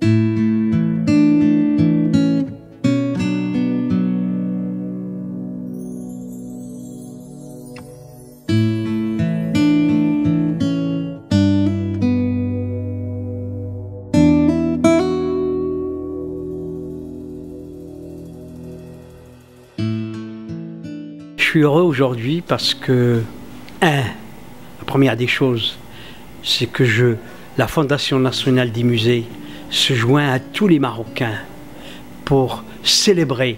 Je suis heureux aujourd'hui parce que, la première des choses, c'est que la Fondation nationale des musées se joint à tous les Marocains pour célébrer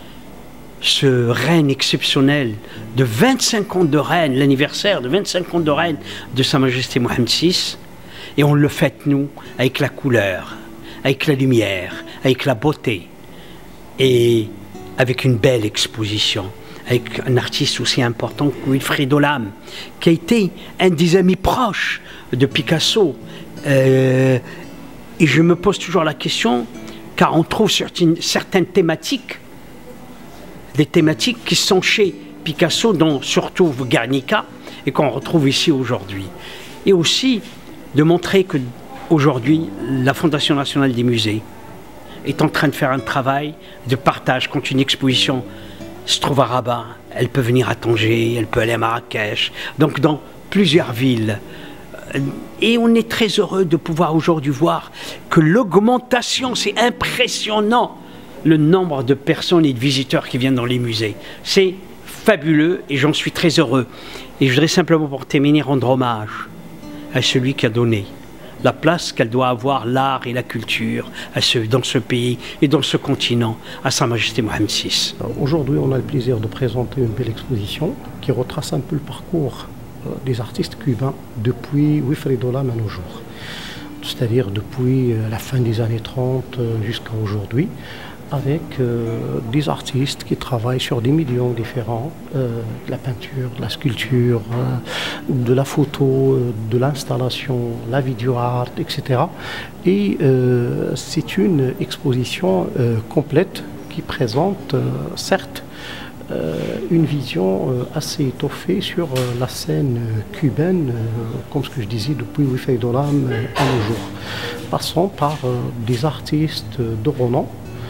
ce règne exceptionnel de 25 ans de règne, l'anniversaire de 25 ans de règne de Sa Majesté Mohammed VI. Et on le fête, nous, avec la couleur, avec la lumière, avec la beauté et avec une belle exposition, avec un artiste aussi important que Wilfried Olam, qui a été un des amis proches de Picasso. Et je me pose toujours la question, car on trouve certaines thématiques, des thématiques qui sont chez Picasso, dont surtout Guernica, et qu'on retrouve ici aujourd'hui. Et aussi de montrer que aujourd'hui, la Fondation nationale des musées est en train de faire un travail de partage. Quand une exposition se trouve à Rabat, elle peut venir à Tanger, elle peut aller à Marrakech, donc dans plusieurs villes. Et on est très heureux de pouvoir aujourd'hui voir que l'augmentation, c'est impressionnant, le nombre de personnes et de visiteurs qui viennent dans les musées. C'est fabuleux et j'en suis très heureux. Et je voudrais simplement pour terminer rendre hommage à celui qui a donné la place qu'elle doit avoir, l'art et la culture dans ce pays et dans ce continent, à Sa Majesté Mohammed VI. Aujourd'hui, on a le plaisir de présenter une belle exposition qui retrace un peu le parcours des artistes cubains depuis Wilfried Olam à nos jours. C'est-à-dire depuis la fin des années 30 jusqu'à aujourd'hui, avec des artistes qui travaillent sur des médiums différents, de la peinture, de la sculpture, de la photo, de l'installation, la vidéo art, etc. Et c'est une exposition complète qui présente, certes, une vision assez étoffée sur la scène cubaine, comme ce que je disais, depuis Wilfried Olam à nos jours, passant par des artistes de renom.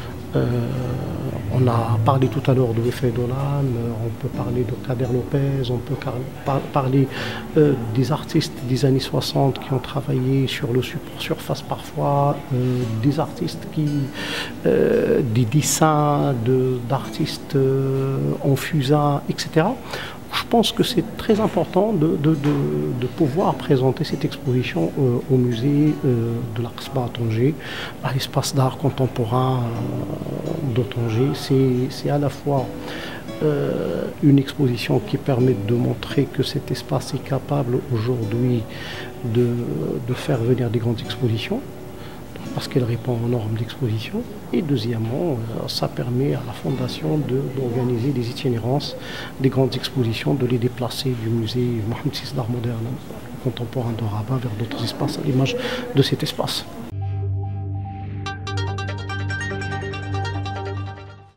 On a parlé tout à l'heure de Wilfried Olam, on peut parler de Kader Lopez, on peut parler des artistes des années 60 qui ont travaillé sur le support surface parfois, des artistes des dessins d'artistes en fusain, etc. Je pense que c'est très important de pouvoir présenter cette exposition au musée de l'Aqsbah à Tanger, à l'espace d'art contemporain de Tanger. C'est à la fois une exposition qui permet de montrer que cet espace est capable aujourd'hui de faire venir des grandes expositions, parce qu'elle répond aux normes d'exposition. Et deuxièmement, ça permet à la Fondation d'organiser des itinérances, des grandes expositions, de les déplacer du musée Mohammed VI d'art moderne contemporain de Rabat vers d'autres espaces à l'image de cet espace.